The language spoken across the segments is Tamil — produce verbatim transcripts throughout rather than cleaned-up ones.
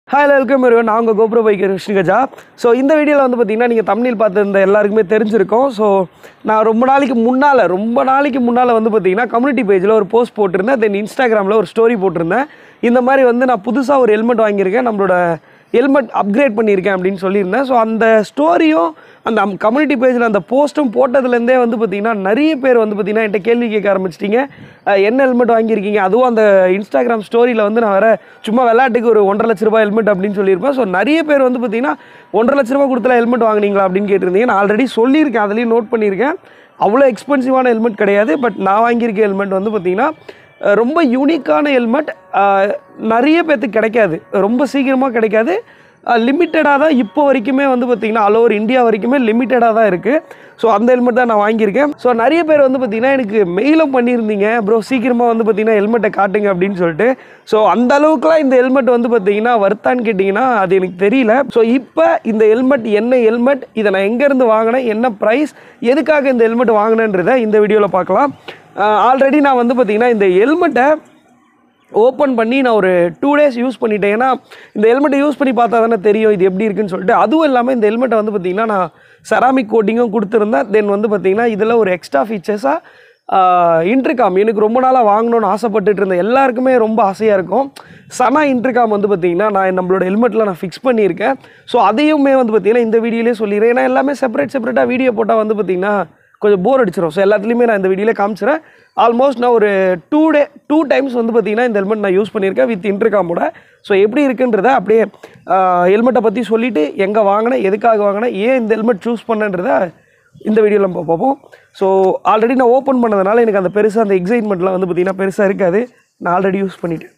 Hi, welcome everyone. I am goprobiker Vishnu gaja. So இந்த வீடியோல வந்து பாத்தீங்கன்னா நீங்க thumbnail பார்த்திருந்த எல்லாருக்குமே தெரிஞ்சிருக்கும். So நான் ரொம்ப நாளைக்கு முன்னால ரொம்ப நாளைக்கு முன்னால வந்து பாத்தீங்கன்னா கம்யூனிட்டி பேஜ்ல ஒரு போஸ்ட் போட்டுருந்தேன். தென் இன்ஸ்டாகிராம்ல ஒரு ஸ்டோரி போட்டுருந்தேன். இந்த மாதிரி வந்து நான் புதுசா ஒரு ஹெல்மெட் வாங்கியிருக்கேன். நம்மளோட ஹெல்மெட் அப்கிரேட் பண்ணியிருக்கேன் அப்படின்னு சொல்லியிருந்தேன். ஸோ அந்த ஸ்டோரியும் அந்த கம்யூனிட்டி பேஜில் அந்த போஸ்ட்டும் போட்டதுலேருந்தே வந்து பார்த்திங்கன்னா நிறைய பேர் வந்து பார்த்திங்கன்னா என்கிட்ட கேள்வி கேட்க ஆரம்பிச்சிட்டிங்க. என்ன ஹெல்மெட் வாங்கியிருக்கீங்க, அதுவும் அந்த இன்ஸ்டாகிராம் ஸ்டோரியில் வந்து நான் வேறு சும்மா விளையாட்டுக்கு ஒரு ஒன்றரை லட்ச ரூபாய் ஹெல்மெட் அப்படின்னு சொல்லியிருப்பேன். ஸோ நிறைய பேர் வந்து பார்த்திங்கன்னா ஒன்றரை லட்ச ரூபா கொடுத்துல ஹெல்மெட் வாங்கினீங்களா அப்படின்னு கேட்டிருந்தீங்க. நான் ஆல்ரெடி சொல்லியிருக்கேன், அதுலேயும் நோட் பண்ணியிருக்கேன். அவ்வளோ எக்ஸ்பென்சிவான ஹெல்மெட் கிடையாது. பட் நான் வாங்கியிருக்க ஹெல்மெட் வந்து பார்த்திங்கன்னா ரொம்ப யூனிக்கான ஹெல்மெட். நிறைய பேர்த்துக்கு கிடைக்காது, ரொம்ப சீக்கிரமாக கிடைக்காது. லிமிட்டடாக தான் இப்போ வரைக்குமே வந்து பார்த்திங்கன்னா ஆல் ஓவர் இந்தியா வரைக்குமே லிமிட்டடாக தான் இருக்குது. ஸோ அந்த ஹெல்மெட் தான் நான் வாங்கியிருக்கேன். ஸோ நிறைய பேர் வந்து பார்த்திங்கன்னா எனக்கு மெயிலும் பண்ணியிருந்தீங்க, ப்ரோ சீக்கிரமாக வந்து பார்த்திங்கன்னா ஹெல்மெட்டை காட்டுங்க அப்படின்னு சொல்லிட்டு. ஸோ அந்த அளவுக்குலாம் இந்த ஹெல்மெட் வந்து பார்த்திங்கன்னா வர்த்தான்னு கேட்டிங்கன்னா அது எனக்கு தெரியல. ஸோ இப்போ இந்த ஹெல்மெட் என்ன ஹெல்மெட், இதை நான் எங்கேருந்து வாங்கினேன், என்ன ப்ரைஸ், எதுக்காக இந்த ஹெல்மெட் வாங்கினேன்றதை இந்த வீடியோவில் பார்க்கலாம். ஆல்ரெடி நான் வந்து பார்த்திங்கன்னா இந்த ஹெல்மெட்டை ஓப்பன் பண்ணி நான் ஒரு டூ டேஸ் யூஸ் பண்ணிட்டேன். ஏன்னா இந்த ஹெல்மெட்டை யூஸ் பண்ணி பார்த்தா தானே தெரியும் இது எப்படி இருக்குன்னு சொல்லிட்டு. அதுவும் இல்லாமல் இந்த ஹெல்மெட்டை வந்து பார்த்திங்கன்னா நான் செராமிக் கோட்டிங்கும் கொடுத்துருந்தேன். தென் வந்து பார்த்திங்கன்னா இதில் ஒரு எக்ஸ்ட்ரா ஃபீச்சர்ஸாக இன்டர்காம் எனக்கு ரொம்ப நாளாக வாங்கணும்னு ஆசைப்பட்டுட்டு இருந்தேன். எல்லாருக்குமே ரொம்ப ஆசையாக இருக்கும். சனா இன்டர்காம் வந்து பார்த்திங்கன்னா நான் நம்மளோட ஹெல்மெட்டில் நான் ஃபிக்ஸ் பண்ணியிருக்கேன். ஸோ அதையுமே வந்து பார்த்திங்கன்னா இந்த வீடியோலேயே சொல்லிடுறேன். ஏன்னா எல்லாமே செப்பரேட் செப்பரேட்டாக வீடியோ போட்டால் வந்து பார்த்திங்கன்னா கொஞ்சம் போர் அடிச்சிடும். ஸோ எல்லாத்துலேயுமே நான் இந்த வீடியோவில் காமிச்சிடுறேன். ஆல்மோஸ்ட் நான் ஒரு டூ டே டூ டைம்ஸ் வந்து பார்த்திங்கன்னா இந்த ஹெல்மெட் நான் யூஸ் பண்ணியிருக்கேன் வித் இன்டர்காமோட. ஸோ எப்படி இருக்குன்றதை அப்படியே ஹெல்மெட்டை பற்றி சொல்லிவிட்டு எங்கே வாங்கினேன், எதுக்காக வாங்கினேன், ஏன் இந்த ஹெல்மெட் சூஸ் பண்ணன்றதை இந்த வீடியோவில் நம்ம பார்ப்போம். ஸோ ஆல்ரெடி நான் ஓப்பன் பண்ணதுனால எனக்கு அந்த பெருசாக அந்த எக்ஸைட்மெண்ட்லாம் வந்து பார்த்திங்கன்னா பெருசாக இருக்காது. நான் ஆல்ரெடி யூஸ் பண்ணிட்டேன்.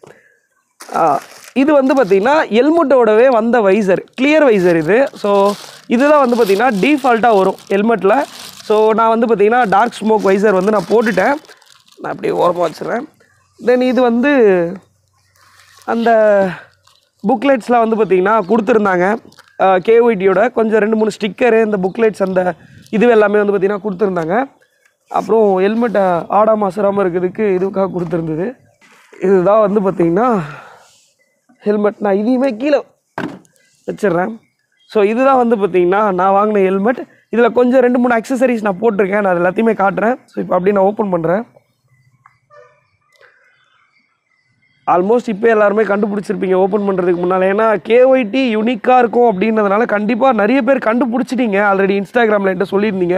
இது வந்து பார்த்திங்கன்னா ஹெல்மெட்டோடவே வந்த வைசர், கிளியர் வைசர் இது. ஸோ இதுதான் வந்து பார்த்திங்கன்னா டீஃபால்ட்டாக வரும் ஹெல்மெட்டில். ஸோ நான் வந்து பார்த்திங்கன்னா டார்க் ஸ்மோக் வைசர் வந்து நான் போட்டுட்டேன். நான் அப்படியே ஓரமாக வச்சுறேன். தென் இது வந்து அந்த புக்லெட்ஸ்லாம் வந்து பார்த்திங்கன்னா கொடுத்துருந்தாங்க கேஒய்டியோட. கொஞ்சம் ரெண்டு மூணு ஸ்டிக்கரு, இந்த புக்லெட்ஸ், அந்த இது எல்லாமே வந்து பார்த்திங்கன்னா கொடுத்துருந்தாங்க. அப்புறம் ஹெல்மெட்டை ஆடாமல் அசராமல் இருக்கிறதுக்கு இதுக்காக கொடுத்துருந்தது. இதுதான் வந்து பார்த்திங்கன்னா ஹெல்மெட். நான் இதையுமே கீழே வச்சிடுறேன். ஸோ இதுதான் வந்து பார்த்திங்கன்னா நான் வாங்கின ஹெல்மெட். இதில் கொஞ்சம் ரெண்டு மூணு அக்சசரிஸ் நான் போட்டிருக்கேன், நான் அது எல்லாத்தையுமே காட்டுறேன். ஸோ இப்போ அப்படி நான் ஓப்பன் பண்ணுறேன். ஆல்மோஸ்ட் இப்போ எல்லாருமே கண்டுபிடிச்சிருப்பீங்க ஓப்பன் பண்ணுறதுக்கு முன்னால். ஏன்னா கேஒய்டி யூனிக்காக இருக்கும் அப்படின்றதுனால கண்டிப்பாக நிறைய பேர் கண்டுபிடிச்சிட்டிங்க. ஆல்ரெடி இன்ஸ்டாகிராமில் என்கிட்ட சொல்லியிருந்தீங்க.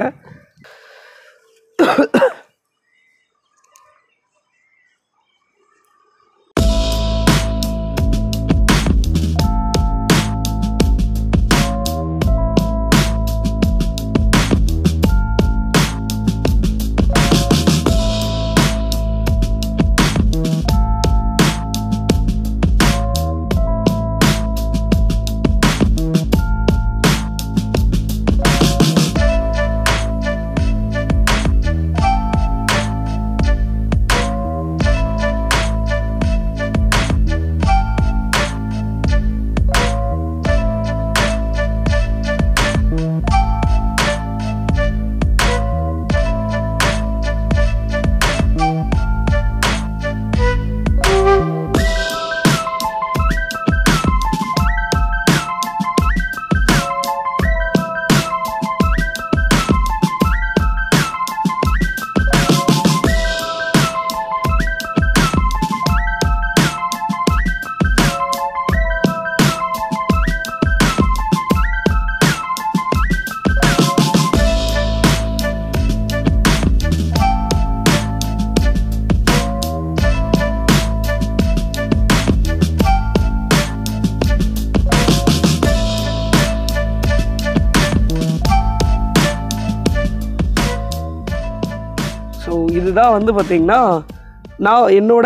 ஸோ இதுதான் வந்து பார்த்திங்கன்னா நான் என்னோட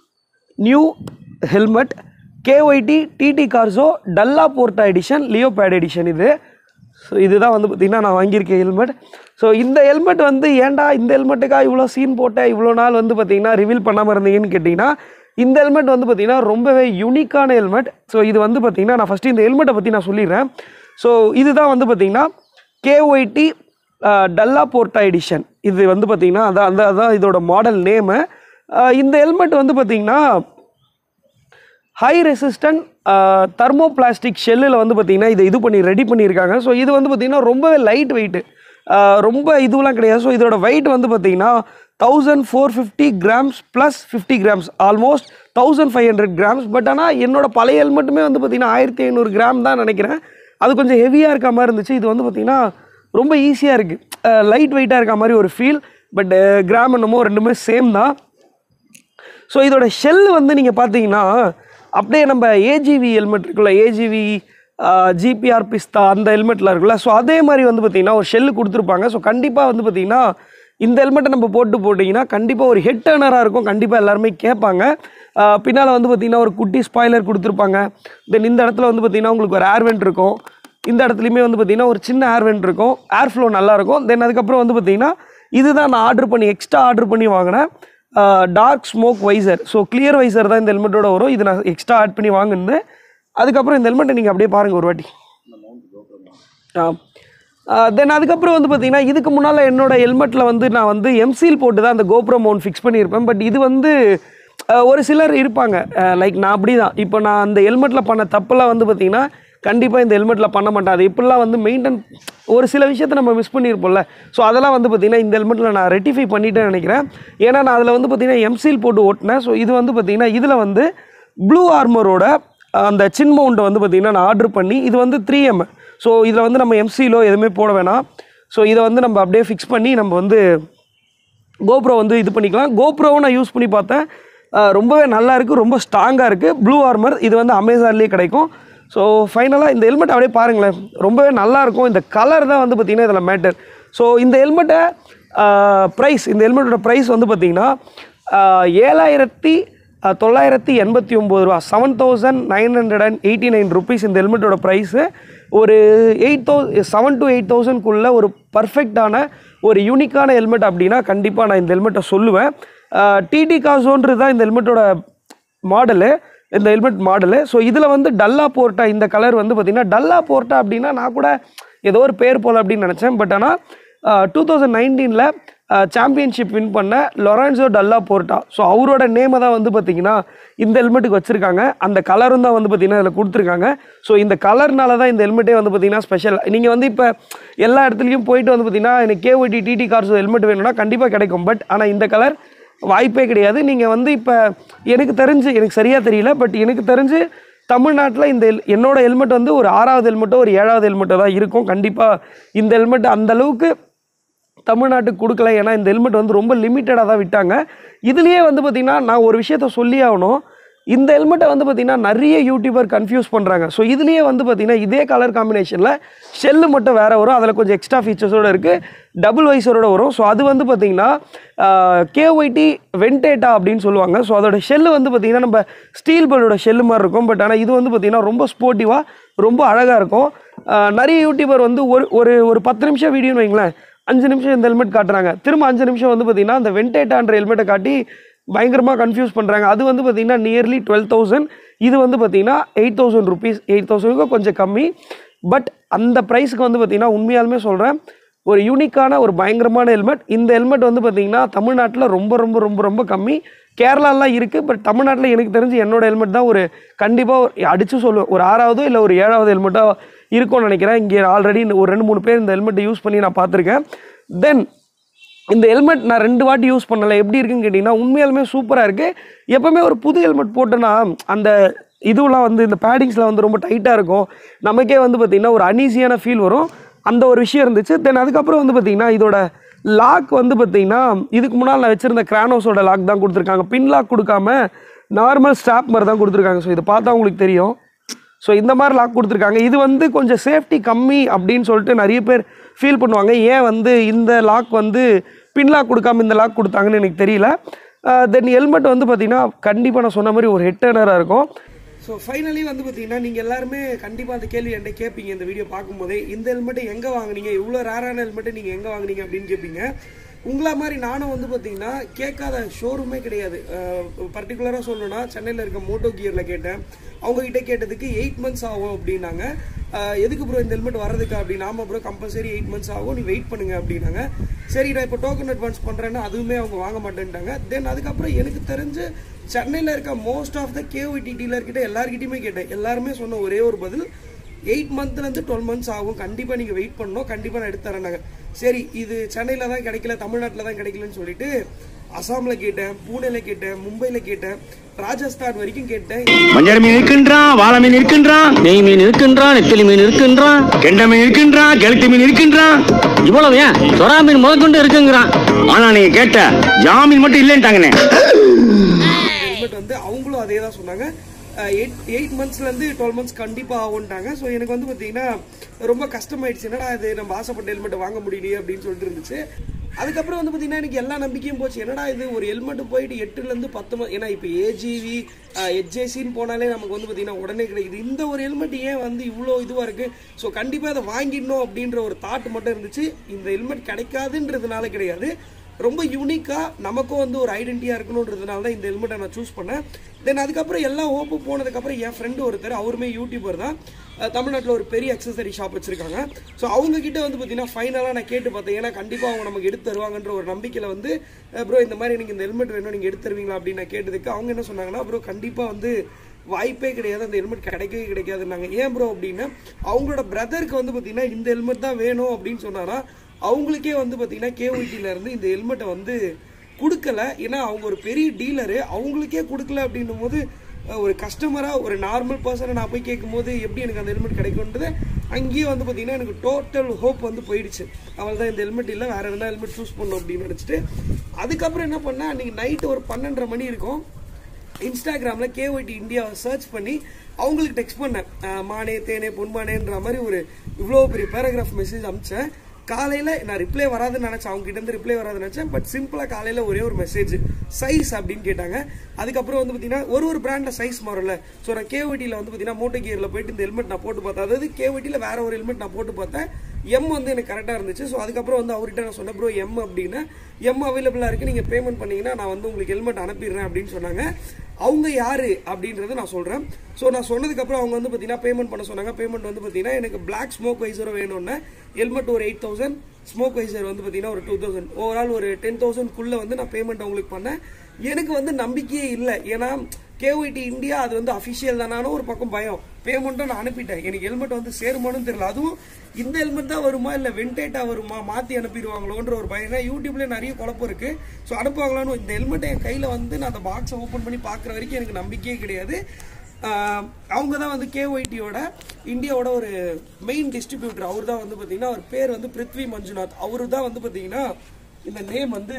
new helmet KYT TT course Dalla Porta edition leopard edition இது. ஸோ இதுதான் வந்து பார்த்திங்கன்னா நான் வாங்கியிருக்கேன் ஹெல்மெட். ஸோ இந்த ஹெல்மெட் வந்து ஏன்டா இந்த ஹெல்மெட்டுக்காக இவ்வளோ சீன் போட்டேன், இவ்வளோ நாள் வந்து பார்த்திங்கன்னா ரிவீல் பண்ணாமல் இருந்தீங்கன்னு கேட்டிங்கன்னா, இந்த ஹெல்மெட் வந்து பார்த்திங்கன்னா ரொம்பவே யூனிக்கான ஹெல்மெட். ஸோ இது வந்து பார்த்திங்கன்னா நான் ஃபஸ்ட்டு இந்த ஹெல்மெட்டை பற்றி நான் சொல்லிடுறேன். ஸோ இதுதான் வந்து பார்த்திங்கன்னா கேஒய்டி டல்லா போர்ட்டா எடிஷன். இது வந்து பார்த்திங்கன்னா அதான் அந்த அதான் இதோட மாடல் நேமு. இந்த ஹெல்மெட் வந்து பார்த்திங்கன்னா ஹை ரெசிஸ்டன்ட் தெர்மோ பிளாஸ்டிக் ஷெல்லில் வந்து பார்த்திங்கன்னா இதை இது பண்ணி ரெடி பண்ணியிருக்காங்க. ஸோ இது வந்து பார்த்திங்கன்னா ரொம்பவே லைட் வெயிட்டு, ரொம்ப இதுவெலாம் கிடையாது. ஸோ இதோட வெயிட் வந்து பார்த்திங்கன்னா thousand four fifty grams plus fifty grams almost thousand five hundred grams. But ஆனால் என்னோடய பழைய ஹெல்மெட்டுமே வந்து பார்த்திங்கன்னா ஆயிரத்தி ஐநூறு கிராம் தான் நினைக்கிறேன். அது கொஞ்சம் ஹெவியாக இருக்க மாதிரி இருந்துச்சு. இது வந்து பார்த்திங்கன்னா ரொம்ப ஈஸியாக இருக்குது, லைட் வெயிட்டாக இருக்க மாதிரி ஒரு ஃபீல். பட் கிராம் என்னமோ ரெண்டுமே சேம் தான். ஸோ இதோட ஷெல் வந்து நீங்கள் பார்த்தீங்கன்னா அப்படியே நம்ம ஏஜிவி ஹெல்மெட் இருக்குல்ல, ஏஜிவி ஜிபிஆர் பிஸ்தா அந்த ஹெல்மெட்டில் இருக்குல்ல, ஸோ அதே மாதிரி வந்து பார்த்திங்கன்னா ஒரு ஷெல்லு கொடுத்துருப்பாங்க. ஸோ கண்டிப்பாக வந்து பார்த்திங்கன்னா இந்த ஹெல்மெட்டை நம்ம போட்டு போட்டிங்கன்னா கண்டிப்பாக ஒரு ஹெட் டர்னராக இருக்கும், கண்டிப்பாக எல்லாருமே கேட்பாங்க. பின்னால் வந்து பார்த்திங்கன்னா ஒரு குட்டி ஸ்பாய்லர் கொடுத்துருப்பாங்க. தென் இந்த இடத்துல வந்து பார்த்திங்கன்னா உங்களுக்கு ஒரு ஏர் வெண்ட் இருக்கும். இந்த இடத்துலையுமே வந்து பார்த்திங்கன்னா ஒரு சின்ன ஏர் வெண்ட் இருக்கும், ஏர் ஃப்ளோ நல்லாயிருக்கும். தென் அதுக்கப்புறம் வந்து பார்த்திங்கன்னா இதுதான் நான் ஆர்டர் பண்ணி எக்ஸ்ட்ரா ஆர்டர் பண்ணி வாங்கினேன் dark smoke visor. So clear visor தான் இந்த ஹெல்மெட்டோட வரும். இது நான் எக்ஸ்ட்ரா ஆட் பண்ணி வாங்கினேன். அதுக்கப்புறம் இந்த ஹெல்மெட்டை நீங்கள் அப்படியே பாருங்கள் ஒரு வாட்டி. ஆ தென் அதுக்கப்புறம் வந்து பார்த்திங்கன்னா இதுக்கு முன்னால் என்னோடய ஹெல்மெட்டில் வந்து நான் வந்து எம்சீல் போட்டு தான் அந்த கோப்ரோ மவுண்ட் ஃபிக்ஸ் பண்ணியிருப்பேன். பட் இது வந்து ஒரு சிலர் இருப்பாங்க லைக் நான் அப்படி தான். இப்போ நான் அந்த ஹெல்மெட்டில் பண்ண தப்பெல்லாம் வந்து பார்த்திங்கன்னா கண்டிப்பாக இந்த ஹெல்மெட்டில் பண்ண மாட்டேன். அது இப்படிலாம் வந்து மெயின்டைன் ஒரு சில விஷயத்தை நம்ம மிஸ் பண்ணியிருப்போம்ல, ஸோ அதெல்லாம் வந்து பார்த்திங்கன்னா இந்த ஹெல்மெட்டில் நான் ரெட்டிஃபை பண்ணிட்டேன்னு நினைக்கிறேன். ஏன்னா நான் அதில் வந்து பார்த்திங்கன்னா எம்சீல் போட்டு ஓட்டினேன். ஸோ இது வந்து பார்த்திங்கன்னா இதில் வந்து ப்ளூ ஆர்மரோட அந்த சின் மவுண்ட்டை வந்து பார்த்திங்கன்னா நான் ஆர்டர் பண்ணி இது வந்து த்ரீ எம். ஸோ இதில் வந்து நம்ம எம்சீலோ எதுவுமே போட வேணாம். ஸோ இதை வந்து நம்ம அப்படியே ஃபிக்ஸ் பண்ணி நம்ம வந்து கோப்ரோ வந்து இது பண்ணிக்கலாம். கோப்ரோவும் நான் யூஸ் பண்ணி பார்த்தேன், ரொம்பவே நல்லா இருக்குது, ரொம்ப ஸ்ட்ராங்காக இருக்குது. ப்ளூ ஆர்மர் இது வந்து அமேசான்லேயே கிடைக்கும். ஸோ ஃபைனலாக இந்த ஹெல்மெட் அப்படியே பாருங்களேன், ரொம்பவே நல்லாயிருக்கும். இந்த கலர் தான் வந்து பார்த்திங்கன்னா இதில் மேட்டர். ஸோ இந்த ஹெல்மெட்டை ப்ரைஸ் இந்த ஹெல்மெட்டோட ப்ரைஸ் வந்து பார்த்திங்கன்னா ஏழாயிரத்தி தொள்ளாயிரத்தி எண்பத்தி ஒம்பது ரூபா, seven thousand nine hundred and eighty nine rupees இந்த ஹெல்மெட்டோட ப்ரைஸு. ஒரு eight thou seven to eight தௌசண்ட்குள்ளே ஒரு பர்ஃபெக்டான ஒரு யூனிக்கான ஹெல்மெட் அப்படின்னா கண்டிப்பாக நான் இந்த ஹெல்மெட்டை சொல்லுவேன். டிடி காசோன்றது தான் இந்த ஹெல்மெட்டோட மாடலு, இந்த ஹெல்மெட் மாடலு. ஸோ இதில் வந்து டல்லா போர்ட்டா இந்த கலர் வந்து பார்த்திங்கன்னா டல்லா போர்ட்டா அப்படின்னா நான் கூட ஏதோ ஒரு பேர் போல் அப்படின்னு நினச்சேன். பட் ஆனால் டூ தௌசண்ட் நைன்டீனில் சாம்பியன்ஷிப் வின் பண்ண லொரான்சோ டல்லா போர்ட்டா, ஸோ அவரோட நேமை தான் வந்து பார்த்திங்கன்னா இந்த ஹெல்மெட்டுக்கு வச்சுருக்காங்க. அந்த கலரும் தான் வந்து பார்த்திங்கன்னா இதில் கொடுத்துருக்காங்க. ஸோ இந்த கலர்னால தான் இந்த ஹெல்மெட்டே வந்து பார்த்திங்கன்னா ஸ்பெஷல். நீங்கள் வந்து இப்போ எல்லா இடத்துலையும் போயிட்டு வந்து பார்த்திங்கன்னா எனக்கு கேஒய்டி டிடி கார்ஸோ ஹெல்மெட் வேணும்னா கண்டிப்பாக கிடைக்கும். பட் ஆனால் இந்த கலர் வாய்ப்பே கிடையாது. நீங்கள் வந்து இப்போ எனக்கு தெரிஞ்சு, எனக்கு சரியாக தெரியல, பட் எனக்கு தெரிஞ்சு தமிழ்நாட்டில் இந்த என்னோட ஹெல்மெட் வந்து ஒரு ஆறாவது ஹெல்மெட்டோ ஒரு ஏழாவது ஹெல்மெட்டோ தான் இருக்கும். கண்டிப்பாக இந்த ஹெல்மெட் அந்தளவுக்கு தமிழ்நாட்டுக்கு கொடுக்கல. ஏன்னா இந்த ஹெல்மெட் வந்து ரொம்ப லிமிட்டடாக தான் விட்டாங்க. இதுலேயே வந்து பார்த்திங்கன்னா நான் ஒரு விஷயத்த சொல்லி ஆகணும், இந்த ஹெல்மெட்டை வந்து பார்த்திங்கன்னா நிறைய யூடியூபர் கன்ஃபியூஸ் பண்ணுறாங்க. ஸோ இதுலேயே வந்து பார்த்திங்கன்னா இதே கலர் காம்பினேஷனில் ஷெல்லு மட்டும் வேறு வரும், அதில் கொஞ்சம் எக்ஸ்ட்ரா ஃபீச்சர்ஸோடு இருக்குது, டபுள் வைஸரோட வரும். ஸோ அது வந்து பார்த்திங்கன்னா கேஒய்டி வென்டேட்டா அப்படின்னு சொல்லுவாங்க. ஸோ அதோட ஷெல்லு வந்து பார்த்திங்கன்னா நம்ம ஸ்டீல் பல்லோட ஷெல்லு மாதிரி இருக்கும். பட் ஆனால் இது வந்து பார்த்திங்கன்னா ரொம்ப ஸ்போர்ட்டிவாக ரொம்ப அழகாக இருக்கும். நிறைய யூடியூபர் வந்து ஒரு ஒரு ஒரு பத்து நிமிஷம் வீடியோன்னு வைங்களேன், அஞ்சு நிமிஷம் இந்த ஹெல்மெட் காட்டுறாங்க, திரும்ப அஞ்சு நிமிஷம் வந்து பார்த்திங்கன்னா அந்த வென்டேட்டான்ற ஹெல்மெட்டை காட்டி பயங்கரமாக கன்ஃபியூஸ் பண்ணுறாங்க. அது வந்து பார்த்திங்கன்னா நியர்லி டுவெல் தௌசண்ட், இது வந்து பார்த்திங்கன்னா எயிட் தௌசண்ட் ருபீஸ், எயிட் தௌசண்ட்க்கு கொஞ்சம் கம்மி. பட் அந்த ப்ரைஸுக்கு வந்து பார்த்திங்கன்னா உண்மையாலுமே சொல்கிறேன் ஒரு யூனிக்கான ஒரு பயங்கரமான ஹெல்மெட். இந்த ஹெல்மெட் வந்து பார்த்திங்கன்னா தமிழ்நாட்டில் ரொம்ப ரொம்ப ரொம்ப ரொம்ப கம்மி. கேரளாலாம் இருக்குது, பட் தமிழ்நாட்டில் எனக்கு தெரிஞ்சு என்னோட ஹெல்மெட் தான் ஒரு கண்டிப்பாக அடித்து சொல்லுவேன் ஒரு ஆறாவதோ இல்லை ஒரு ஏழாவது ஹெல்மெட்டாக இருக்கும்னு நினைக்கிறேன். இங்கே ஆல்ரெடி ஒரு ரெண்டு மூணு பேர் இந்த ஹெல்மெட்டை யூஸ் பண்ணி நான் பார்த்துருக்கேன். தென் இந்த ஹெல்மெட் நான் ரெண்டு வாட்டி யூஸ் பண்ணலை, எப்படி இருக்குன்னு கேட்டிங்கன்னா உண்மையாலுமே சூப்பராக இருக்குது. எப்போவுமே ஒரு புது ஹெல்மெட் போட்டோன்னா அந்த இதுவெலாம் வந்து இந்த பேடிங்ஸ்லாம் வந்து ரொம்ப டைட்டாக இருக்கும், நமக்கே வந்து பார்த்திங்கன்னா ஒரு அன்ஈஸியான ஃபீல் வரும். அந்த ஒரு விஷயம் இருந்துச்சு. தென் அதுக்கப்புறம் வந்து பார்த்திங்கன்னா இதோட லாக் வந்து பார்த்திங்கன்னா இதுக்கு முன்னால் நான் வச்சுருந்த கிரானோஸோட லாக் தான் கொடுத்துருக்காங்க, பின் லாக் கொடுக்காம நார்மல் ஸ்ட்ராப் மாதிரி தான் கொடுத்துருக்காங்க. ஸோ இதை பார்த்தா உங்களுக்கு தெரியும். ஸோ இந்த மாதிரி லாக் கொடுத்துருக்காங்க. இது வந்து கொஞ்சம் சேஃப்டி கம்மி அப்படின்னு சொல்லிட்டு நிறைய பேர் ஃபீல் பண்ணுவாங்க. ஏன் வந்து இந்த லாக் வந்து பின் லாக் கொடுக்காம இந்த லாக் கொடுத்தாங்கன்னு எனக்கு தெரியல. தென் ஹெல்மெட் வந்து பார்த்திங்கன்னா கண்டிப்பாக நான் சொன்ன மாதிரி ஒரு ஹெட் டர்னராக இருக்கும். ஸோ ஃபைனலி வந்து பார்த்திங்கன்னா நீங்கள் எல்லாருமே கண்டிப்பாக அந்த கேள்வி என்கிட்ட கேட்பீங்க இந்த வீடியோ பார்க்கும்போதே, இந்த ஹெல்மெட்டை எங்கே வாங்குனீங்க, இவ்வளோ ரேரான ஹெல்மெட்டை நீங்கள் எங்கே வாங்குனீங்க அப்படின்னு கேட்பீங்க. உங்களா மாதிரி நானும் வந்து பார்த்தீங்கன்னா கேட்காத ஷோரூமே கிடையாது. பர்டிகுலராக சொல்லணும்னா சென்னையில் இருக்க மோட்டோ கியரில் கேட்டேன். அவங்ககிட்ட கேட்டதுக்கு எயிட் மந்த்ஸ் ஆகும் அப்படின்னாங்க. எதுக்கு ப்ரோ இந்த ஹெல்மெட் வரதுக்கு அப்படின்னு. ஆமாம் ப்ரோ கம்பல்சரி எயிட் மந்த்ஸ் ஆகும், நீ வெயிட் பண்ணுங்க அப்படின்னாங்க. சரி நான் இப்போ டோக்கன் அட்வான்ஸ் பண்ணுறேன்னா அதுவுமே அவங்க வாங்க மாட்டேன்ட்டாங்க. தென் அதுக்கப்புறம் எனக்கு தெரிஞ்சு சென்னையில் இருக்க மோஸ்ட் ஆஃப் த கேஒய்டி டீலர்கிட்ட எல்லாருக்கிட்டையுமே கேட்டேன். எல்லாருமே சொன்ன ஒரே ஒரு பதில், எயிட் மந்த்லேருந்து டுவெல் மந்த்ஸ் ஆகும், கண்டிப்பாக நீங்கள் வெயிட் பண்ணணும், கண்டிப்பாக நான் எடுத்து தரேன்னாங்க. சரி இது சென்னையில் தான் கிடைக்கல, தமிழ்நாட்டில் தான் கிடைக்கலன்னு சொல்லிட்டு அசாமில் கேட்டேன், பூனேல கேட்டேன், மும்பையில் கேட்டேன், ராஜஸ்தான் வரைக்கும் கேட்டேன். மஞ்சள் மீன் இருக்கின்றான், வாழை மீன் இருக்கின்றான், நெய் மீன் இருக்கின்றான், நெத்திலி மீன் இருக்கின்றான், கெண்டை மீன் இருக்கின்றான், கெளுத்தி மீன் இருக்கின்றான், இவ்வளவு ஏன் சொரா மீன் முதற்கொண்டு இருக்குங்கிறான். ஆனா நீங்க கேட்ட ஜாமீன் மட்டும் இல்லைன்ட்டாங்கண்ணே. ஹெல்மெட் வந்து அவங்களும் அதே தான் சொன்னாங்க. எயிட் எயிட் மந்த்ஸ்லேருந்து டுவெல் மந்த்ஸ் கண்டிப்பாக ஆகும்ட்டாங்க. ஸோ எனக்கு வந்து பார்த்தீங்கன்னா ரொம்ப கஷ்டமாயிடுச்சு. என்னடா இது நம்ம ஆசைப்பட்ட ஹெல்மெட்டை வாங்க முடியலையே அப்படின்னு சொல்லிட்டு இருந்துச்சு. அதுக்கப்புறம் வந்து பார்த்தீங்கன்னா எனக்கு எல்லா நம்பிக்கையும் போச்சு. என்னடா இது ஒரு ஹெல்மெட்டு போயிட்டு எட்டுலேருந்து பத்து மந்த், ஏன்னா இப்போ ஏஜிவி ஹெச்ஜேசின்னு போனாலே நமக்கு வந்து பார்த்தீங்கன்னா உடனே கிடைக்குது. இந்த ஒரு ஹெல்மெட் ஏன் வந்து இவ்வளோ இதுவாக இருக்குது. ஸோ கண்டிப்பாக அதை வாங்கிடணும் அப்படின்ற ஒரு தாட் மட்டும் இருந்துச்சு. இந்த ஹெல்மெட் கிடைக்காதுன்றதுனால கிடையாது, ரொம்ப யூனிக்காக நமக்கும் வந்து ஒரு ஐடென்டிட்டியாக இருக்கணுன்றதுனால தான் இந்த ஹெல்மெட்டை நான் சூஸ் பண்ணேன். தென் அதுக்கப்புறம் எல்லாம் ஓப்பு போனதுக்கப்புறம் என் ஃப்ரெண்டு ஒருத்தர், அவருமே யூடியூபர் தான், தமிழ்நாட்டில் ஒரு பெரிய அக்சசரி ஷாப் வச்சுருக்காங்க. ஸோ அவங்கக்கிட்ட வந்து பார்த்தீங்கன்னா ஃபைனலாக நான் கேட்டு பார்த்தேன். ஏன்னா கண்டிப்பாக அவங்க நமக்கு எடுத்து தருவாங்கன்ற ஒரு நம்பிக்கையில் வந்து, ப்ரோ இந்த மாதிரி எனக்கு இந்த ஹெல்மெட் வேணும், நீங்கள் எடுத்து தருவீங்களா அப்படின்னு நான் கேட்டதுக்கு அவங்க என்ன சொன்னாங்கன்னா, ப்ரோ கண்டிப்பாக வந்து வாய்ப்பே கிடையாது, அந்த ஹெல்மெட் கிடைக்கவே கிடைக்காதுன்னாங்க. ஏன் ப்ரோ அப்படின்னா அவங்களோட பிரதருக்கு வந்து பார்த்தீங்கன்னா இந்த ஹெல்மெட் தான் வேணும் அப்படின்னு சொன்னாரா. அவங்களுக்கே வந்து பார்த்தீங்கன்னா கேஒய்டியில் இருந்து இந்த ஹெல்மெட்டை வந்து கொடுக்கல. ஏன்னா அவங்க ஒரு பெரிய டீலரு, அவங்களுக்கே கொடுக்கல அப்படின்னும் போது ஒரு கஸ்டமராக ஒரு நார்மல் பர்சனை நான் போய் கேட்கும் போது எப்படி எனக்கு அந்த ஹெல்மெட் கிடைக்கும்ன்றது அங்கேயே வந்து பார்த்தீங்கன்னா எனக்கு டோட்டல் ஹோப் வந்து போயிடுச்சு. அவள் தான் இந்த ஹெல்மெட் இல்லை, வேறு எதனா ஹெல்மெட் சூஸ் பண்ணணும் அப்படின்னு நினச்சிட்டு அதுக்கப்புறம் என்ன பண்ணேன், அன்றைக்கி நைட்டு ஒரு பன்னெண்டரை மணி இருக்கும், இன்ஸ்டாகிராமில் கேஒய்டி இந்தியா சர்ச் பண்ணி அவங்களுக்கு டெக்ஸ்ட் பண்ணேன். மானே தேனே பொன்மானேன்ற மாதிரி ஒரு இவ்வளோ பெரிய பேராகிராஃப் மெசேஜ் அனுப்பிச்சேன். காலையில் நான் ரிப்ளை வராதுன்னு நினச்சேன், அவங்க கிட்டேருந்து ரிப்ளை வராதுன்னு நினச்சேன். பட் சிம்பிளாக காலையில் ஒரே ஒரு மெசேஜ், சைஸ் அப்படின்னு கேட்டாங்க. அதுக்கப்புறம் வந்து பார்த்தீங்கன்னா ஒரு ஒரு பிராண்டில் சைஸ் மாறும்ல. ஸோ நான் கேஒய்டியில் வந்து பார்த்தீங்கன்னா மோட்டோ கியரில் போயிட்டு இந்த ஹெல்மெட் நான் போட்டு பார்த்தேன். அதாவது கேஒய்டியில் வேற ஒரு ஹெல்மெட் நான் போட்டு பார்த்தேன், எம் வந்து எனக்கு கரெக்டாக இருந்துச்சு. ஸோ அதுக்கப்புறம் வந்து அவர்கிட்ட நான் சொன்னேன், ப்ரோ எம் அப்படின்னு எம் அவைலபிளாக இருக்குது, நீங்கள் பேமெண்ட் பண்ணிங்கன்னா நான் வந்து உங்களுக்கு ஹெல்மெட் அனுப்பிடுறேன் அப்படின்னு சொன்னாங்க. அவங்க யார் அப்படின்றத நான் சொல்கிறேன். ஸோ நான் சொன்னதுக்கப்புறம் அவங்க வந்து பார்த்தீங்கன்னா பேமெண்ட் பண்ண சொன்னாங்க. பேமெண்ட் வந்து பார்த்தீங்கன்னா எனக்கு பிளாக் ஸ்மோக் வைசரும் வேணும்னு, ஹெல்மெட் ஒரு எயிட் தௌசண்ட், ஸ்மோக் வைசர் வந்து பார்த்தீங்கன்னா ஒரு டூ தௌசண்ட், ஓவரால் ஒரு டென் தௌசண்ட்குள்ளே வந்து நான் பேமெண்ட் அவங்களுக்கு பண்ணேன். எனக்கு வந்து நம்பிக்கையே இல்லை, ஏன்னா கேஒய்டி இந்தியா அது வந்து அஃபிஷியல் தானாலும் ஒரு பக்கம் பயம். பேமெண்ட்டும் நான் அனுப்பிட்டேன், எனக்கு ஹெல்மெட் வந்து சேருமானு தெரியல. அதுவும் இந்த ஹெல்மெட் தான் வருமா இல்லை வெண்டேட்டா வருமா, மாற்றி அனுப்பிடுவாங்களோன்ற ஒரு பயம். ஏன்னா யூடியூப்ல நிறைய குழப்பம் இருக்கு. ஸோ அனுப்புவாங்களான்னு இந்த ஹெல்மெட்டை என் கையில் வந்து நான் அந்த பாக்ஸை ஓப்பன் பண்ணி பார்க்குற வரைக்கும் எனக்கு நம்பிக்கையே கிடையாது. அவங்க தான் வந்து கேஒய்டியோட இந்தியாவோட ஒரு மெயின் டிஸ்ட்ரிபியூட்டர். அவர் தான் வந்து பார்த்தீங்கன்னா அவர் பேர் வந்து பிருத்வி மஞ்சுநாத். அவரு தான் வந்து பார்த்தீங்கன்னா இந்த நேம் வந்து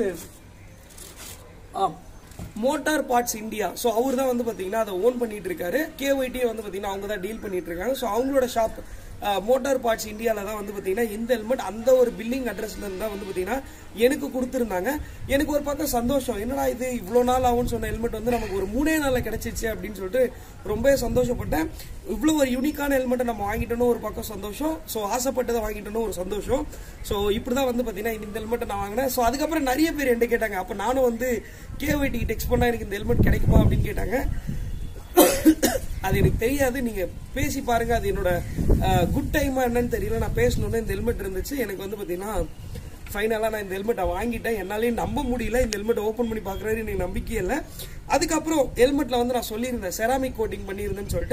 மோட்டார் பார்ட்ஸ் இந்தியா. ஸோ அவர் தான் வந்து பார்த்தீங்கன்னா அதை ஓன் பண்ணிட்டு இருக்காரு. கேஒய்டியை வந்து பார்த்தீங்கன்னா அவங்க தான் டீல் பண்ணிட்டு இருக்காங்க. ஸோ அவங்களோட ஷாப் மோட்டார் பார்ட்ஸ் இந்தியாவில் தான் வந்து பார்த்தீங்கன்னா இந்த ஹெல்மெட் அந்த ஒரு பில்லிங் அட்ரஸ்ல இருந்து தான் வந்து பார்த்தீங்கன்னா எனக்கு கொடுத்துருந்தாங்க. எனக்கு ஒரு பக்கம் சந்தோஷம், என்னடா இது இவ்வளோ நாள் ஆகும்னு சொன்ன ஹெல்மெட் வந்து நமக்கு ஒரு மூணே நாளில் கிடைச்சிச்சு அப்படின்னு சொல்லிட்டு ரொம்ப சந்தோஷப்பட்டேன். இவ்வளோ ஒரு யூனிக்கான ஹெல்மெட்டை நம்ம வாங்கிட்டோன்னு ஒரு பக்கம் சந்தோஷம். ஸோ ஆசைப்பட்டதை வாங்கிட்டோன்னு ஒரு சந்தோஷம். ஸோ இப்படி தான் வந்து பார்த்தீங்கன்னா இந்த ஹெல்மெட்டை நான் வாங்கினேன். ஸோ அதுக்கப்புறம் நிறைய பேர் என்கிட்ட கேட்டாங்க. அப்போ நானும் வந்து கேஒய்டிக்கு டெக்ஸ்ட் பண்ணால் எனக்கு இந்த ஹெல்மெட் கிடைக்குமா அப்படின்னு கேட்டாங்க. அது எனக்கு தெரியாது, நீங்க பேசி பாருங்க, அது என்னோட குட் டைமா என்னன்னு தெரியல. நான் பேசணும்னு இந்த ஹெல்மெட் இருந்துச்சு. எனக்கு வந்து பாத்தீங்கன்னா ஃபைனலாக நான் இந்த ஹெல்மெட்டை வாங்கிட்டேன். என்னாலையும் நம்ப முடியல, இந்த ஹெல்மெட்டை ஓப்பன் பண்ணி பார்க்குறாரு எனக்கு நம்பிக்கை இல்லை. அதுக்கப்புறம் ஹெல்மெட்டில் வந்து நான் சொல்லியிருந்தேன் செராமிக் கோட்டிங் பண்ணியிருந்தேன்னு சொல்லிட்டு.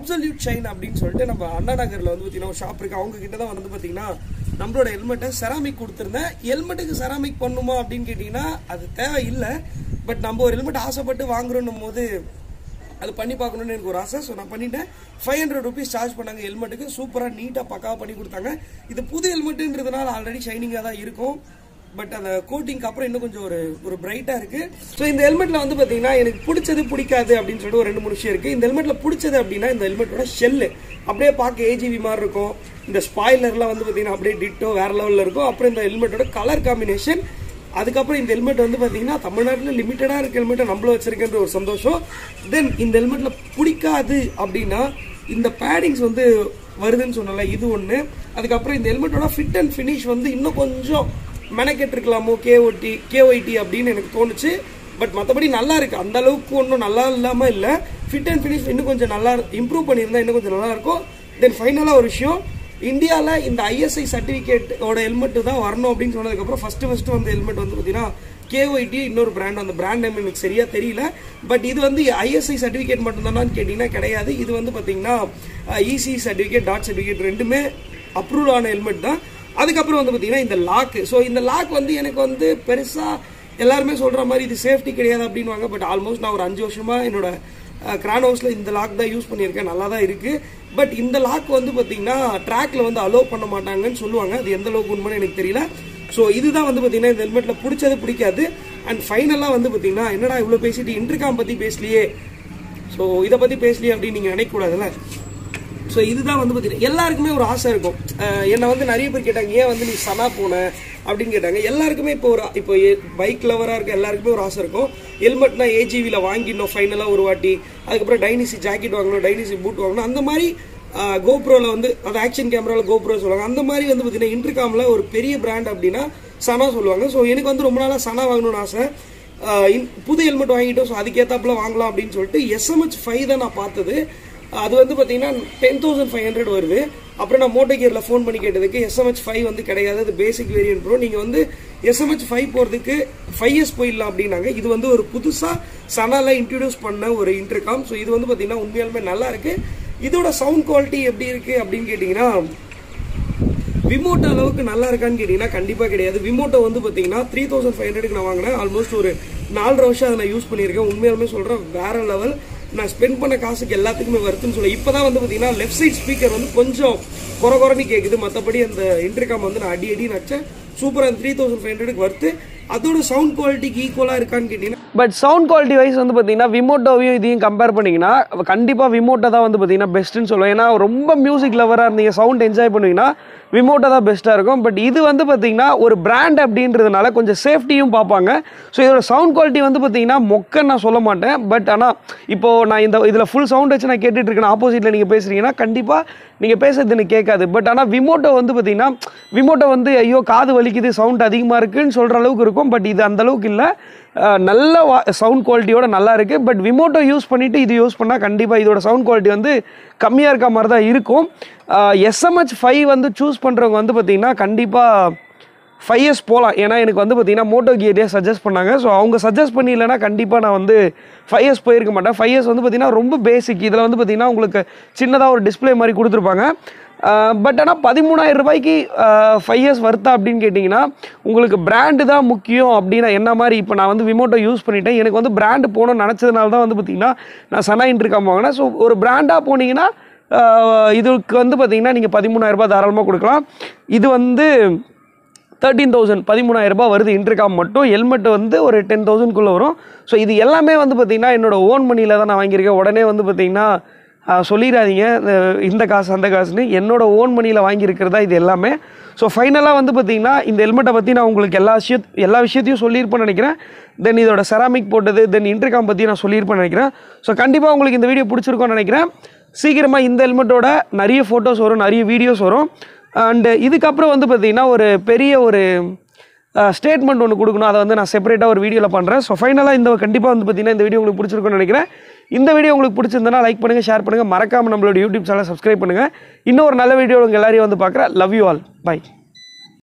அப்சல்யூட் ஷைன் அப்படின்னு சொல்லிட்டு நம்ம அண்ணா நகரில் வந்து பார்த்தீங்கன்னா ஒரு ஷாப் இருக்குது. அவங்க கிட்ட தான் வந்து பார்த்தீங்கன்னா நம்மளோட ஹெல்மெட்டை செராமிக் கொடுத்துருந்தேன். ஹெல்மெட்டுக்கு செராமிக் பண்ணுமா அப்படின்னு கேட்டிங்கன்னா அது தேவை இல்லை. பட் நம்ம ஒரு ஹெல்மெட் ஆசைப்பட்டு வாங்குறோன்னும் போது அது பண்ணி பார்க்கணுன்னு எனக்கு ஒரு ஆசை. ஸோ நான் பண்ணிட்டேன். ஃபைவ் ஹண்ட்ரட் ருபீஸ் சார்ஜ் பண்ணாங்க ஹெல்மெட்டுக்கு. சூப்பராக நீட்டாக பக்காவாக பண்ணி கொடுத்தாங்க. இது புது ஹெல்மெட்டுன்றதுனால ஆல்ரெடி ஷைனிங்காக தான் இருக்கும். பட் அந்த கோட்டிங்க்கு அப்புறம் இன்னும் கொஞ்சம் ஒரு ஒரு பிரைட்டாக இருக்குது. ஸோ இந்த ஹெல்மெட்டில் வந்து பார்த்தீங்கன்னா எனக்கு பிடிச்சது பிடிக்காது அப்படின்னு சொல்லிட்டு ஒரு ரெண்டு மூணு விஷயம் இருக்குது. இந்த ஹெல்மெட்டில் பிடிச்சது அப்படின்னா இந்த ஹெல்மெட்டோட ஷெல்லு அப்படியே பார்க்க ஏஜிவி மாதிரி இருக்கும். இந்த ஸ்பாய்லர்லாம் வந்து பார்த்தீங்கன்னா அப்படியே டிட்டோ வேறு லெவலில் இருக்கும். அப்புறம் இந்த ஹெல்மெட்டோட கலர் காம்பினேஷன். அதுக்கப்புறம் இந்த ஹெல்மெட் வந்து பார்த்தீங்கன்னா தமிழ்நாட்டில் லிமிட்டடாக இருக்க ஹெல்மெட்டை நம்மளும் வச்சிருக்கின்ற ஒரு சந்தோஷம். தென் இந்த ஹெல்மெட்டில் பிடிக்காது அப்படின்னா இந்த பேடிங்ஸ் வந்து வருதுன்னு சொன்னால இது ஒன்று. அதுக்கப்புறம் இந்த ஹெல்மெட்டோட ஃபிட் அண்ட் ஃபினிஷ் வந்து இன்னும் கொஞ்சம் மெனக்கெட்டிருக்கலாமோ கேஓடி கேஒய்டி அப்படின்னு எனக்கு தோணுச்சு. பட் மற்றபடி நல்லா இருக்குது. அந்த அளவுக்கு ஒன்றும் நல்லா இல்லாமல் இல்லை. ஃபிட் அண்ட் ஃபினிஷ் இன்னும் கொஞ்சம் நல்லா இம்ப்ரூவ் பண்ணியிருந்தா இன்னும் கொஞ்சம் நல்லா இருக்கும். தென் ஃபைனலாக ஒரு விஷயம், இந்தியாவில் இந்த ஐஎஸ்ஐ சர்டிஃபிகேட்டோட ஹெல்மெட் தான் வரணும் அப்படின்னு சொன்னதுக்கப்புறம் ஃபஸ்ட்டு ஃபஸ்ட்டு வந்து ஹெல்மெட் வந்து பார்த்தீங்கன்னா கேஒய்டி இன்னொரு பிராண்ட். அந்த பிராண்ட் நேம் எனக்கு சரியாக தெரியல. பட் இது வந்து ஐஎஸ்ஐ சர்டிஃபிகேட் மட்டும்தானான்னு கேட்டிங்கன்னா கிடையாது. இது வந்து பார்த்தீங்கன்னா இசி சர்டிஃபிகேட் டாட் சர்டிஃபிகேட் ரெண்டுமே அப்ரூவ் ஆன ஹெல்மெட் தான். அதுக்கப்புறம் வந்து பார்த்தீங்கன்னா இந்த லாக்கு. ஸோ இந்த லாக் வந்து எனக்கு வந்து பெருசாக எல்லாருமே சொல்கிற மாதிரி இது சேஃப்டி கிடையாது அப்படின்வாங்க. பட் ஆல்மோஸ்ட் நான் ஒரு அஞ்சு வருஷமாக என்னோட கிரான் ஹவுஸில் இந்த லாக் தான் யூஸ் பண்ணியிருக்கேன். நல்லா தான் இருக்குது. பட் இந்த லாக் வந்து பார்த்தீங்கன்னா ட்ராக்ல வந்து அலோவ் பண்ண மாட்டாங்கன்னு சொல்லுவாங்க. அது எந்த அளவுக்கு உண்மைன்னு எனக்கு தெரியல. ஸோ இதுதான் வந்து பார்த்தீங்கன்னா இந்த ஹெல்மெட்டில் பிடிச்சது பிடிக்காது. அண்ட் ஃபைனலாக வந்து பார்த்தீங்கன்னா என்னடா இவ்வளோ பேசிட்டு இன்டர்காம் பற்றி பேசலையே, ஸோ இதை பற்றி பேசலையே அப்படின்னு நீங்கள் நினைக்கக்கூடாதுல்ல. ஸோ இதுதான் வந்து பார்த்தீங்கன்னா எல்லாருக்குமே ஒரு ஆசை இருக்கும். என்னை வந்து நிறைய பேர் கேட்டாங்க ஏன் வந்து நீ சனா போன அப்படின்னு கேட்டாங்க. எல்லாருக்குமே இப்போ ஒரு இப்போ பைக் லவராக இருக்க எல்லாருக்குமே ஒரு ஆசை இருக்கும். ஹெல்மெட்னா ஏஜிவியில் வாங்கிடணும் ஃபைனலாக ஒரு வாட்டி. அதுக்கப்புறம் டைனிசி ஜாக்கெட் வாங்கணும், டைனிசி பூட் வாங்கணும். அந்த மாதிரி கோப்ரோவில் வந்து அது ஆக்ஷன் கேமராவில் கோப்ரோ சொல்லுவாங்க. அந்த மாதிரி வந்து பார்த்தீங்கன்னா இன்டர்காமில் ஒரு பெரிய பிராண்ட் அப்படின்னா சனா சொல்லுவாங்க. ஸோ எனக்கு வந்து ரொம்ப நாளாக சனா வாங்கணும்னு ஆசை. புது ஹெல்மெட் வாங்கிட்டோம். ஸோ அதுக்கேற்றாப்புல வாங்கலாம் அப்படின்னு சொல்லிட்டு எஸ்எம்ஹெச் ஃபைவ் தான் நான் பார்த்தது. அது வந்து பார்த்தீங்கன்னா டென் தௌசண்ட் ஃபைவ் ஹண்ட்ரட் வருது. அப்புறம் நான் மோட்டோ கியரில் ஃபோன் பண்ணி கேட்டதுக்கு எஸ்எம்ஹெச் ஃபைவ் வந்து கிடையாது, அது பேசிக் வேரியன்ட் ப்ரோ. நீங்கள் வந்து எஸ்எம்ஹெச் ஃபைவ் போகிறதுக்கு ஃபைவ் இயர்ஸ் போயிடலாம் அப்படின்னாங்க. இது வந்து ஒரு புதுசாக சனால இன்ட்ரடியூஸ் பண்ண ஒரு இன்டர்காம். ஸோ இது வந்து பார்த்தீங்கன்னா உண்மையாலுமே நல்லா இருக்கு. இதோட சவுண்ட் குவாலிட்டி எப்படி இருக்கு அப்படின்னு கேட்டிங்கன்னா விமோட்டோ அளவுக்கு நல்லா இருக்கான்னு கேட்டிங்கன்னா கண்டிப்பாக கிடையாது. விமோட்டோ வந்து பார்த்தீங்கன்னா த்ரீ தௌசண்ட் ஃபைவ் ஹண்ட்ரடுக்கு நான் வாங்கினேன். ஆல்மோஸ்ட் ஒரு நாலரை வருஷம் அதை நான் யூஸ் பண்ணியிருக்கேன். உண்மையாலுமே சொல்கிறேன் வேற லெவல். நான் ஸ்பெண்ட் பண்ண காசுக்கு எல்லாத்துக்குமே வருதுன்னு சொல்ல. இப்போ தான் வந்து பார்த்தீங்கன்னா லெஃப்ட் சைட் ஸ்பீக்கர் வந்து கொஞ்சம் குறை குறைன்னு கேட்குது. மற்றபடி அந்த இன்டர்காம் வந்து நான் அடி அடி நச்சேன். சூப்பராக த்ரீ தௌசண்ட் ஃபைவ் ஹண்ட்ரடுக்கு வருது. அதோட சவுண்ட் குவாலிட்டிக்கு ஈக்குவலாக இருக்கான்னு கேட்டிங்கன்னா பட் சவுண்ட் குவாலிட்டி வைஸ் வந்து பார்த்தீங்கன்னா விமோட்டோவையும் இதையும் கம்பேர் பண்ணிங்கன்னா கண்டிப்பாக விமோட்டோ தான் வந்து பார்த்தீங்கன்னா பெஸ்ட்டுன்னு சொல்லுவேன். ஏன்னா ரொம்ப மியூசிக் லவராக இருந்தீங்க, சவுண்ட் என்ஜாய் பண்ணுவீங்கன்னா விமோட்டோ தான் பெஸ்ட்டாக இருக்கும். பட் இது வந்து பார்த்தீங்கன்னா ஒரு பிராண்ட் அப்படின்றதுனால கொஞ்சம் சேஃப்டியும் பார்ப்பாங்க. ஸோ இதோட சவுண்ட் குவாலிட்டி வந்து பார்த்தீங்கன்னா மொக்க நான் சொல்ல மாட்டேன். பட் ஆனால் இப்போது நான் இந்த இதில் ஃபுல் சவுண்ட் வச்சு நான் கேட்டுட்டு இருக்கேன், ஆப்போசிட்டில் நீங்கள் பேசுகிறீங்கன்னா கண்டிப்பாக நீங்கள் பேசுறது எனக்கு கேட்காது. பட் ஆனால் விமோட்டோ வந்து பார்த்தீங்கன்னா விமோட்டோ வந்து ஐயோ காது வலிக்குது சவுண்ட் அதிகமாக இருக்குதுன்னு சொல்கிற அளவுக்கு இருக்கும். பட் இது அந்தளவுக்கு இல்லை, நல்ல சவுண்ட் குவாலிட்டியோட நல்லா இருக்குது. பட் விமோட்டோ யூஸ் பண்ணிவிட்டு இது யூஸ் பண்ணால் கண்டிப்பாக இதோட சவுண்ட் குவாலிட்டி வந்து கம்மியாக இருக்க மாதிரி தான் இருக்கும். எஸ்எம்ஹெச் ஃபைவ் வந்து சூஸ் பண்ணுறவங்க வந்து பார்த்திங்கன்னா கண்டிப்பாக ஃபைவ் இயர்ஸ் போகலாம். ஏன்னா எனக்கு வந்து பார்த்திங்கன்னா மோட்டோ கியரே சஜஸ்ட் பண்ணாங்க. ஸோ அவங்க சஜஸ்ட் பண்ணி இல்லைனா கண்டிப்பாக நான் வந்து ஃபைவ் இயர்ஸ் போயிருக்க மாட்டேன். ஃபைவ் இயர்ஸ் வந்து பார்த்திங்கன்னா ரொம்ப பேசிக். இதில் வந்து பார்த்திங்கன்னா உங்களுக்கு சின்னதாக ஒரு டிஸ்பிளே மாதிரி கொடுத்துருப்பாங்க. பட் ஆனால் பதிமூணாயிரம் ரூபாய்க்கு ஃபைவ் இயர்ஸ் வருத்தா அப்படின்னு கேட்டிங்கன்னா உங்களுக்கு பிராண்டு தான் முக்கியம். அப்படின்னா என்ன மாதிரி இப்போ நான் வந்து விமோட்டோ யூஸ் பண்ணிட்டேன், எனக்கு வந்து பிராண்டு போகணும்னு நினச்சதுனால தான் வந்து பார்த்திங்கன்னா நான் சனா இன்டர்காம் வாங்கினேன். ஸோ ஒரு பிராண்டாக போனீங்கன்னா இதுக்கு வந்து பார்த்திங்கன்னா நீங்கள் பதிமூணாயிரரூபா தாராளமாக கொடுக்கலாம். இது வந்து தேர்ட்டீன் தௌசண்ட் பதிமூணாயிரம் ரூபாய் வருது இன்டர்காம் மட்டும். ஹெல்மெட் வந்து ஒரு டென் தௌசண்ட்குள்ளே வரும். ஸோ இது எல்லாமே வந்து பார்த்திங்கன்னா என்னோடய ஓன் மணியில் தான் நான் வாங்கியிருக்கேன். உடனே வந்து பார்த்திங்கன்னா சொல்லிடாதீங்க இந்த காசு அந்த காசுன்னு, என்னோடய ஓன் மணியில் வாங்கியிருக்கிறதா இது எல்லாமே. ஸோ ஃபைனலாக வந்து பார்த்திங்கன்னா இந்த ஹெல்மெட்டை பற்றி நான் உங்களுக்கு எல்லா விஷயத் எல்லா விஷயத்தையும் சொல்லியிருப்பேன்னு நினைக்கிறேன். தென் இதோட செராமிக் போட்டது, தென் இன்டர்காம் பற்றி நான் சொல்லியிருப்பேன்னு நினைக்கிறேன். ஸோ கண்டிப்பாக உங்களுக்கு இந்த வீடியோ பிடிச்சிருக்கோன்னு நினைக்கிறேன். சீக்கிரமாக இந்த ஹெல்மெட்டோட நிறைய ஃபோட்டோஸ் வரும், நிறைய வீடியோஸ் வரும். அண்டு இதுக்கப்புறம் வந்து பார்த்திங்கன்னா ஒரு பெரிய ஒரு ஸ்டேட்மெண்ட் ஒன்று கொடுக்கணும். அதை வந்து நான் செப்பரேட்டாக ஒரு வீடியோவில் பண்ணுறேன். ஸோ ஃபைனலாக இந்த கண்டிப்பாக வந்து பார்த்திங்கன்னா இந்த வீடியோ உங்களுக்கு பிடிச்சிருக்குன்னு நினைக்கிறேன். இந்த வீடியோ உங்களுக்கு பிடிச்சிருந்தனா லைக் பண்ணுங்கள், ஷேர் பண்ணுங்கள், மறக்காமல் நம்மளோட யூடியூப் சேனலை சப்ஸ்கிரைப் பண்ணுங்கள். இன்னும் ஒரு நல்ல வீடியோ உங்கள் எல்லாரையும் வந்து பார்க்குறேன். Love you all, by.